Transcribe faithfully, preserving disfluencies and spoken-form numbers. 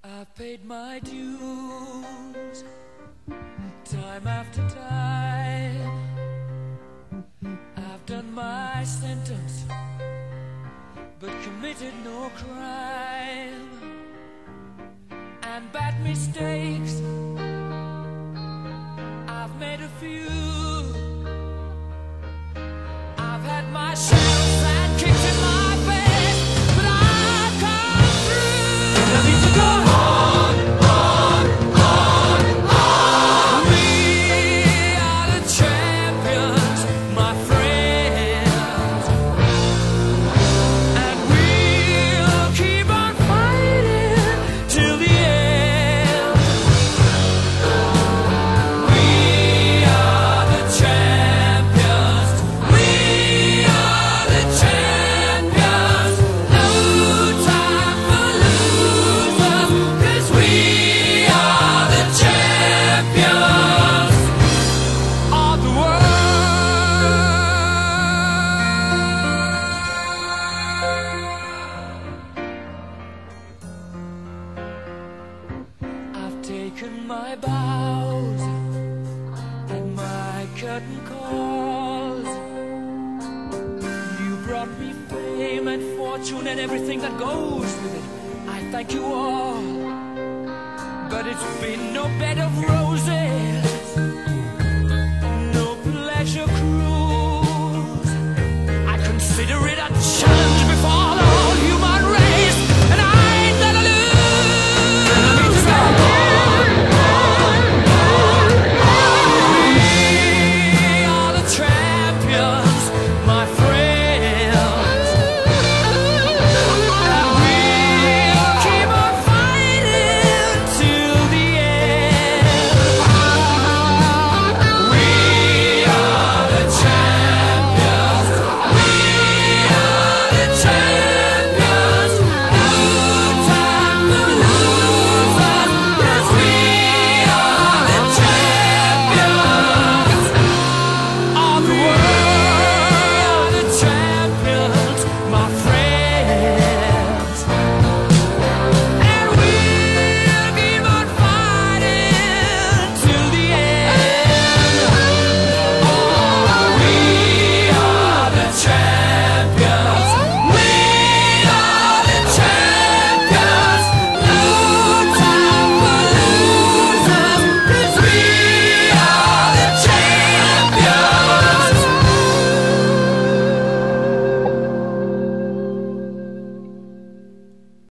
I've paid my dues time after time. I've done my sentence but committed no crime. And bad mistakes I've made a few. I've had my shadows and kicks in my face, but I've come through. I need to go on, on, on, on. We are the champions, my friends, and we'll keep on fighting till the end. We are the champions. We are the champions. No time for losers, 'cause we are the champions of the world. I've taken my bows and my curtain calls. You brought me fame and fortune and everything that goes with it. I thank you all, but it's been no bed of roses.